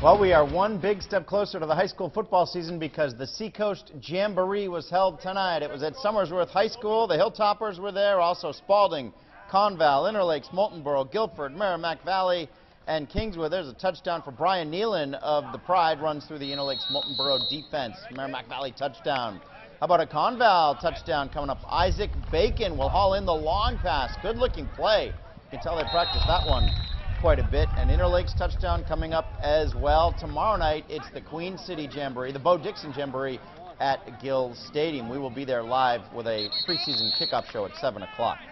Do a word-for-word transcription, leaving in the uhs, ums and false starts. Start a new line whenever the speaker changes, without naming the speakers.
Well, we are one big step closer to the high school football season because the Seacoast Jamboree was held tonight. It was at Somersworth High School. The Hilltoppers were there, also Spalding, Conval, Interlakes, Moltenboro, Guilford, Merrimack Valley, and Kingswood. There's a touchdown for Brian Nealon of the Pride, runs through the Interlakes Moltenboro defense. Merrimack Valley touchdown. How about a Conval touchdown coming up? Isaac Bacon will haul in the long pass. Good looking play. You can tell they practiced that one quite a bit. An Interlakes touchdown coming up as well. Tomorrow night, it's the Queen City Jamboree, the Bo Dixon Jamboree at Gill Stadium. We will be there live with a preseason kickoff show at seven o'clock.